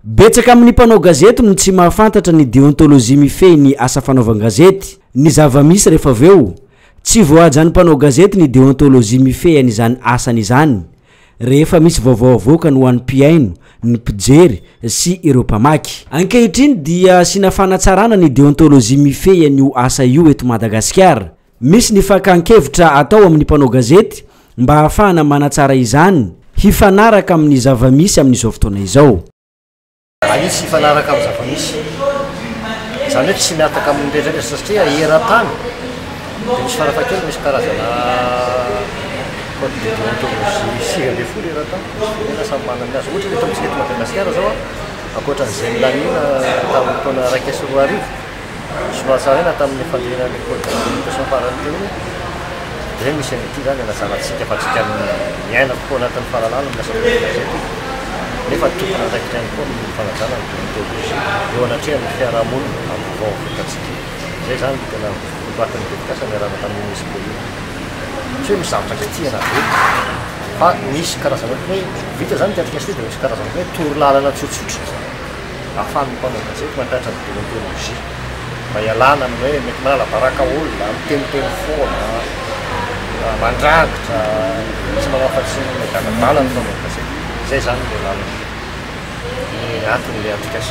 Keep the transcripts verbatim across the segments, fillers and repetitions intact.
Betsaka amin'ny mpanao gazety no tsy mahafantatra ny déontologie mifehy ny asa fanaovan-gazety. Ny zava-misy rehefa aveo tsy voajan'ny mpanao gazety ny déontologie mifehy an'izany asany izany. Rehefa misy vaovao avoaka no an'ny mpiaino, ny mpijery sy ireo mpamaky. Ankehitriny dia sina fanatsarana ny déontologie mifehy an'io asa io eto Madagasikara. Misy ny fakan-kevitra atao amin'ny mpanao gazety mba hahafahana manatsara izany hifanaraka amin'ny zava-misy amin'izao fotoana izao. Anisy hifanaraka amin'ny zava-misy. Izany hoe tsy miataka amin'ny rehetra satria eran-tany dia misy farafahakeliny misy karazana code de déontologie sivy ambin'ny folo eran-tany. Ena samy manana ny azy. Ohatra hoe eto amintsika eto Madagasikara zao ankoatran'izay milamina tamin'ny taona iraika sy roa arivo. Somary tsara ena tamin'ny fandrianan'ny code de communication farany teo hoe dia misy an'ity zany anazanantsika fa tsika miaina kokoa anatin'ny fahalalana amin'ny asa gazety. Nefa tokony andraikitra ihany koa amin'ny fanajana ny déontologie eo anatrehan'ny fiarahamonina amin'ny vaovao votantsika. Zay zany tena loatin'ny dedikasa miarahana tamin'ny unesco io. Tsy hoe misy zavatra kitihana be fa misy karazana hoe vita zany teatrika sy dia misy karazana hoe torolalana tsotsotra ahafahan'ny mpanao gazety mampihatra ny déontologie mba hialana amin'ny hoe mety manala baraka olona miteniteny foana mandrangitra tsy manafatsy ny adaladala ny mpanao gazety. Zay zany le lalana ny antony le application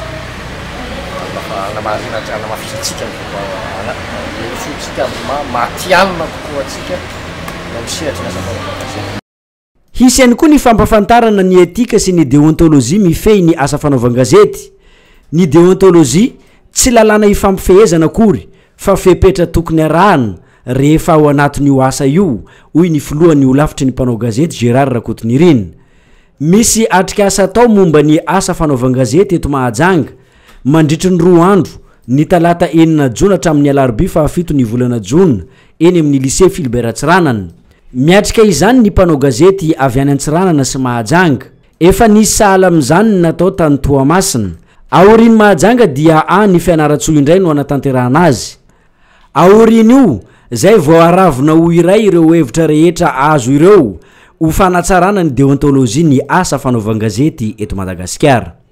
anamarina anamafisatsika ny fomba erosotsika matianina kokoa atsika na misehatra ny asa fanaovan-gazety. Hisy ihany koa ny fampafantarana ny etika sy ny déontologie mifehy ny asa fanaovan-gazety. Ny déontologie tsy lalàna ifampifehezana akory fa fepetra tokony arahana rehefa ao anatin'io asa io, hoy ny filohan'ny olafitry ny mpanao gazety Gérard Rakotonirina. Misy atrika asa atao momba ny asa fanaovan-gazety eto Mahajanga mandritry ny roa andro ny talata enina jona hatramin'ny alarobia fahafito ny volana jona eny amin'ny lycée Philibert Tsiranana. Miatrika izany ny mpanao gazety avy any Antsiranana sy Mahajanga. Efa nisy sahala amin'izany natao tany Toamasina. Aoriny Mahajanga dia any fianaratsoa indray no anatanterahana azy. Aorin'io zay vao aravina ho iray ireo hevitra rehetra azo ireo ho fanatsarana ny déontologie ny asa fanaovan-gazety eto Madagasikara.